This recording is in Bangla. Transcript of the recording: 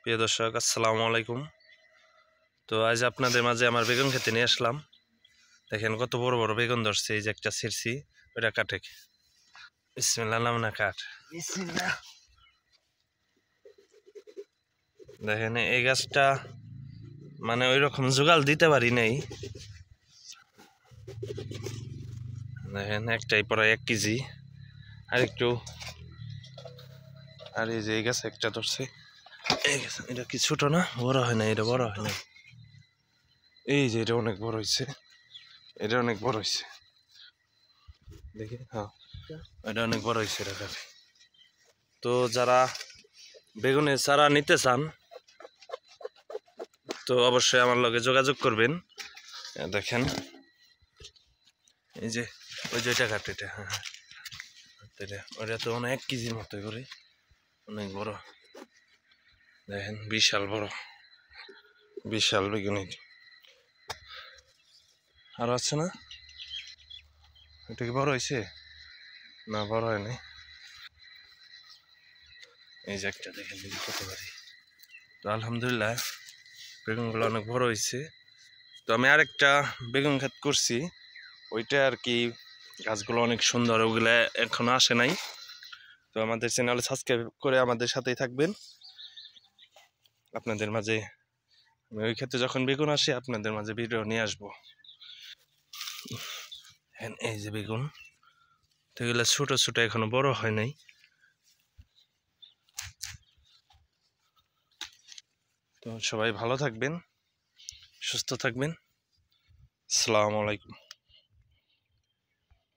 প্রিয় দর্শক, আসসালামু আলাইকুম। তো আজ আপনাদের মাঝে আমার বেগুন খেতে নিয়ে আসলাম। দেখেন কত বড় বড় বেগুন ধরছে। এই যে একটা ছিঁড়ছি, ওইটা কাটে। বিসমিল্লাহ, নাম না কাট। দেখেন এই গাছটা মানে ওই রকম জোগাল দিতে পারি নাই। দেখেন একটাই প্রায় 1 কেজি। আর একটু, আর এই যে এই গাছ একটা ধরছে। এই গাছ এটা কি ছোট না, বড় হয় না? এটা বড় হয় না। এই যে এটা অনেক বড় হয়েছে, এটা অনেক বড় হয়েছে। দেখি, হ্যাঁ এটা অনেক বড় হয়েছে। এটা কাটে। তো যারা বেগুনের চারা নিতে চান তো অবশ্যই আমার লগে যোগাযোগ করবেন। দেখেন এই যে ওই যে এটা কাটে, এটা হ্যাঁ ওইটা তো অনেক কেজির মতো করে, অনেক বড়। দেখেন বিশাল বড়, বিশাল বেগুন। আর আছে না? এটা কি বড় হয়েছে? না, বড় হয় নাই। এই যে একটা দেখেন কত বাড়ি। তো আলহামদুলিল্লাহ বেগুনগুলো অনেক বড় হয়েছে। তো আমি আরেকটা বেগুন ক্ষেত করছি, ওইটা আর কি গাছগুলো অনেক সুন্দর, ওগুলা এখনো আসে নাই। তো আমাদের চ্যানেলে সাবস্ক্রাইব করে আমাদের সাথেই থাকবেন। আপনাদের মাঝে আমি ওই ক্ষেত্রে যখন বেগুন আসে আপনাদের মাঝে ভিডিও নিয়ে আসবো। এই যে বেগুন, তো এগুলো ছোট ছোট, এখনো বড় হয় নাই। তো সবাই ভালো থাকবেন, সুস্থ থাকবেন। আসসালামু আলাইকুম।